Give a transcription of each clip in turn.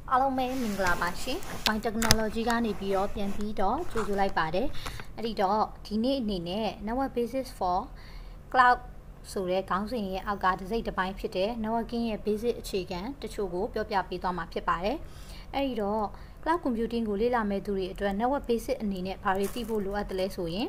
အားလုံးပဲမင်္ဂလာပါရှင် Point Technology ကနေပြီးတော့ပြန်ပြီးတော့ကြိုဆိုလိုက်ပါတယ်အဲ့ဒီတော့ဒီနေ့အနေနဲ့ Network Basis for Cloud ဆိုတဲ့ခေါင်းစဉ်ရဲ့အောက်ကတစ်စိတ်တစ်ပိုင်းဖြစ်တဲ့ Networking ရဲ့ Basic အခြေခံတချို့ကိုပြောပြပေးသွားမှာဖြစ်ပါတယ်အဲ့ဒီတော့ Cloud Computing ကိုလေ့လာမဲ့သူတွေအတွက် Network Basic အနေနဲ့ဘာတွေသိဖို့လိုအပ်တယ်လဲဆိုရင်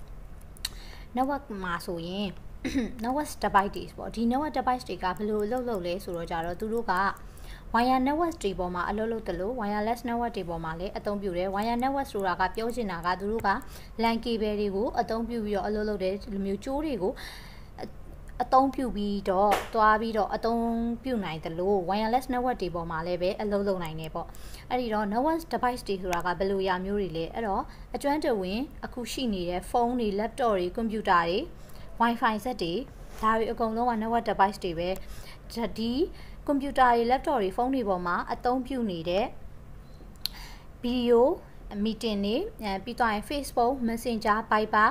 Network မှာဆိုရင် Network device တွေပေါ့ဒီ Network device တွေကဘယ်လိုလုပ်လဲဆိုတော့ကြတော့သူတို့ကwire network တွေပေါ်မှာအလုပ်လုပ်တယ်လို့ wireless network တွေပေါ်မှာလည်းအသုံးပြုတယ် wire network ဆိုတာကပြောချင်တာကသူတို့က LAN cable တွေကိုအသုံးပြုပြီးတော့အလုပ်လုပ်တယ်ဒီလိုမျိုးကြိုးတွေကိုအသုံးပြုပြီးတော့သွားပြီးတော့အသုံးပြုနိုင်တယ်လို့ wireless network တွေပေါ်မှာလည်းပဲအလုပ်လုပ်နိုင်တယ်ပေါ့အဲ့ဒီတော့ network device တွေဆိုတာကဘယ်လိုအရာမျိုးတွေလဲအဲ့တော့အကျွမ်းတဝင်အခုရှိနေတဲ့ဖုန်းတွေ laptop တွေ computer တွေ wifi set တွေဒါတွေအကုန်လုံးက network device တွေပဲဒီcomputer တွေ laptop တွေ ဖုန်းတွေပေါ်မှာအသုံးပြုနေတဲ့ video meeting တွေပြီးတော့ Facebook Messenger Viber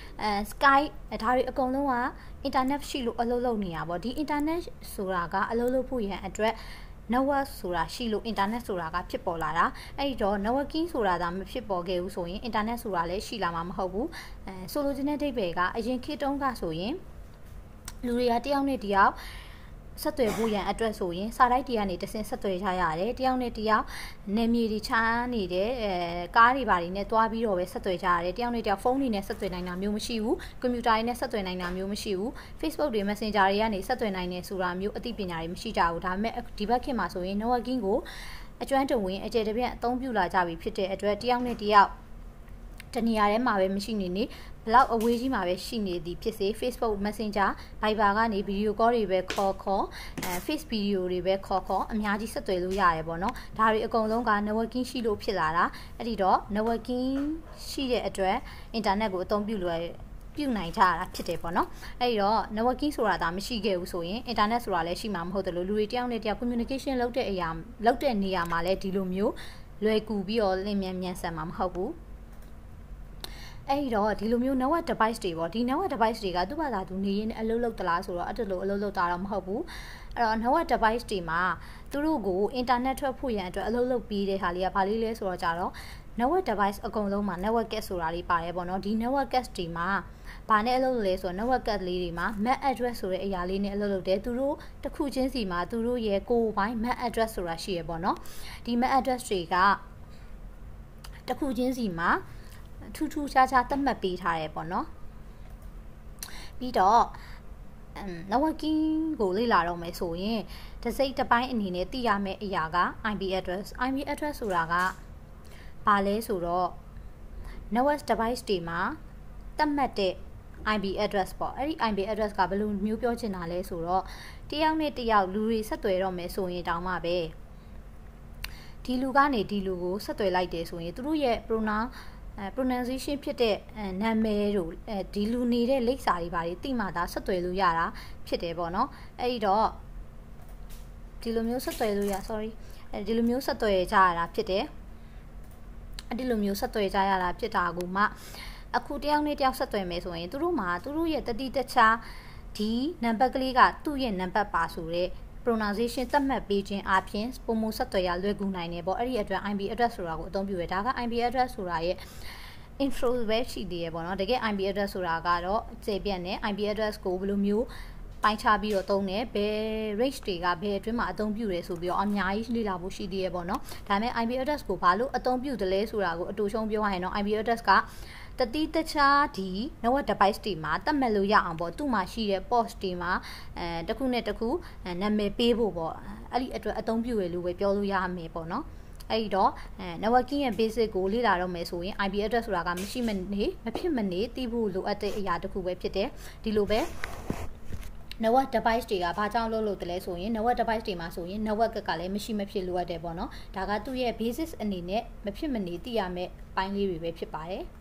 Skype ဒါတွေအကုန်လုံးက internet ရှိလို့အလုပ်လုပ်နေတာပေါ့ဒီ internet ဆိုတာကအလုပ်လုပ်ဖို့ရန်အတွက် network ဆိုတာရှိလို့ internet ဆိုတာကဖြစ်ပေါ်လာတာအဲ့ဒီတော့ networking ဆိုတာဒါမဖြစ်ပေါ်ခဲ့ဘူးဆိုရင် internet ဆိုတာလည်းရှိလာမှာမဟုတ်ဘူးဆိုလိုချင်တဲ့အဓိပ္ပာယ်ကအရင်ခေတ်တုန်းကဆိုရင်လူတွေကတယောက်နဲ့တယောက်ဆက်သွယ်ဖို့ရန်အတွက်ဆိုရင်စာတိုက်တွေကနေတဆင့်ဆက်သွယ်ကြရတယ်တယောက်နဲ့တယောက်နေမြေတွေချားနေတဲ့ကားတွေဘာတွေနဲ့တွားပြီးတော့ပဲဆက်သွယ်ကြရတယ်တယောက်နဲ့တယောက်ဖုန်းတွေနဲ့ဆက်သွယ်နိုင်တာမျိုးမရှိဘူးကွန်ပျူတာတွေနဲ့ဆက်သွယ်နိုင်တာမျိုးမရှိဘူး Facebook တွေ Messenger တွေကနေဆက်သွယ်နိုင်နေဆိုတာမျိုးအသိပညာတွေမရှိကြဘူးဒါပေမဲ့ဒီဘက်ခေတ်မှာဆိုရင် networking ကိုအကျွမ်းတဝင်အကျယ်တပြန့်အသုံးပြုလာကြပြီဖြစ်တဲ့အတွက်တယောက်နဲ့တယောက်တနေရာထဲမှာပဲမရှိနေဘလောက်အဝေးကြီးမှာပဲရှိနေသည်ဖြစ်စေ Facebook Messenger Viber ကနေ video call တွေပဲခေါ်Face video တွေပဲခေါ်အများကြီးဆက်သွယ်လို့ရတယ်ပေါ့နော်ဒါတွေအကုန်လုံးက networking ရှိလို့ဖြစ်လာတာအဲ့ဒီတော့ networking ရှိတဲ့အတွက် internet ကိုအသုံးပြုနိုင်ကြတာဖြစ်တယ်ပေါ့နော်အဲ့ဒီတော့ networking ဆိုတာဒါမရှိခဲ့ဘူးဆိုရင် internet ဆိုတာလည်းရှိမှာမဟုတ်တယ်လို့လူတွေတယောက်နဲ့တယောက် communication လုပ်တဲ့နေရာမှာလည်းဒီလိုမျိုးလွယ်ကူပြီးတော့လင်းမြန်ဆန်မှာမဟုတ်ဘူးအဲ့တော့ဒီလိုမျိုး network device တွေပေါ့ဒီ network device တွေကသူ့ဘာသာသူနေရင်အလုပ်လုပ်တလားဆိုတော့အဲ့လိုအလုပ်လုပ်တာတော့မဟုတ်ဘူးအဲ့တော့ network device တွေမှာသူတို့ကို internet ထွက်ဖို့ရန်အတွက်အလုပ်လုပ်ပြီးတဲ့ဟာလေးကဘာလေးလဲဆိုတော့ကြတော့ network device အကုန်လုံးမှာ network gas ဆိုတာလေးပါတယ်ပေါ့နော်ဒီ network gas တွေမှာဘာနဲ့အလုပ်လုပ်လဲဆိုတော့ network gas လေးတွေမှာ MAC address ဆိုတဲ့အရာလေးနဲ့အလုပ်လုပ်တယ်သူတို့တစ်ခုချင်းစီမှာသူတို့ရဲ့ကိုယ်ပိုင် MAC address ဆိုတာရှိရပေါ့နော်ဒီ MAC address တွေကတစ်ခုချင်းစီမှာထူးထူးခြားခြားသတ်မှတ်ပေးထားတယ်ပေါ့နော်ပြီးတော့ networking ကိုလေ့လာတော့မယ်ဆိုရင်တစ်စိတ်တစ်ပိုင်းအနေနဲ့သိရမယ့်အရာက IP address ဆိုတာကဘာလဲဆိုတော့ network device တွေမှာသတ်မှတ်တဲ့ IP address ပေါ့အဲ့ဒီ IP address ကဘယ်လိုမျိုးပြောချင်တာလဲဆိုတော့တယောက်နဲ့တယောက်လူတွေဆက်သွယ်တော့မယ်ဆိုရင်တောင်မှပဲဒီလူကနေဒီလူကိုဆက်သွယ်လိုက်တယ်ဆိုရင်သူတို့ရဲ့pronunciation ဖြစ်တဲ့နာမည်တို့ဒီလူနေတဲ့လိပ်စာတွေဘာတွေသိမှသာဆက်သွယ်လို့ရတာဖြစ်တယ်ပေါ့နော်အဲ့ဒီတော့ဒီလိုမျိုးဆက်သွယ်လို့ဒီလိုမျိုးဆက်သွယ်ကြရတာဖြစ်တယ်ဒီလိုမျိုးဆက်သွယ်ကြရတာဖြစ်တာကိုမှအခုတယောက်နဲ့တယောက်ဆက်သွယ်မယ်ဆိုရင်သူတို့ရဲ့တတိတခြားဒီနံပါတ်ကလေးကသူ့ရဲ့နံပါတ်ပါဆိုတဲ့pronunciation သတ်မှတ်ပေးခြင်းအပြင်ပုံမဆက်သွယ်ရလွယ်ကူနိုင်တယ်ပေါ့အဲ့ဒီအတွက် IP address ဆိုတာကိုအသုံးပြုရတာက IP address ဆိုတာရဲ့ intro ပဲရှိသေးရပေါ့နော်တကယ် IP address ဆိုတာကတော့ကျေပြန့်တယ် IP address ကိုဘယ်လိုမျိုးပိုင်းခြားပြီးတော့သုံးတယ်ဘယ် range တွေကဘယ်အတွင်းမှာအသုံးပြုရဲဆိုပြီးတော့အများကြီးလေ့လာဖို့ရှိသေးရပေါ့နော်ဒါပေမဲ့ IP address ကိုဘာလို့အသုံးပြုတယ်လဲဆိုတာကိုအတူရှုံးပြောရရင်တော့ IP address ကတတိတခြားဒီ network device တွေမှာတတ်မှတ်လို့ရအောင်ပေါ့သူ့မှာရှိတဲ့ post တွေမှာတစ်ခုနဲ့တစ်ခုနာမည်ပေးဖို့ပေါ့အဲ့ဒီအတွက်အသုံးပြုရလို့ပဲပြောလို့ရမယ်ပေါ့နော်အဲ့ဒီတော့ networking ရဲ့ basic ကိုလေ့လာတော့မယ်ဆိုရင် IP address ဆိုတာကမဖြစ်မနေသိဖို့လိုအပ်တဲ့အရာတစ်ခုပဲဖြစ်တယ်ဒီလိုပဲ network device တွေကဘာကြောင့်လုပ်တယ်လဲဆိုရင် network device တွေမှာဆိုရင် network ကလည်းမရှိမဖြစ်လိုအပ်တယ်ပေါ့နော်ဒါကသူ့ရဲ့ basis အနေနဲ့မဖြစ်မနေသိရမယ့်ပိုင်းလေးတွေပဲဖြစ်ပါတယ်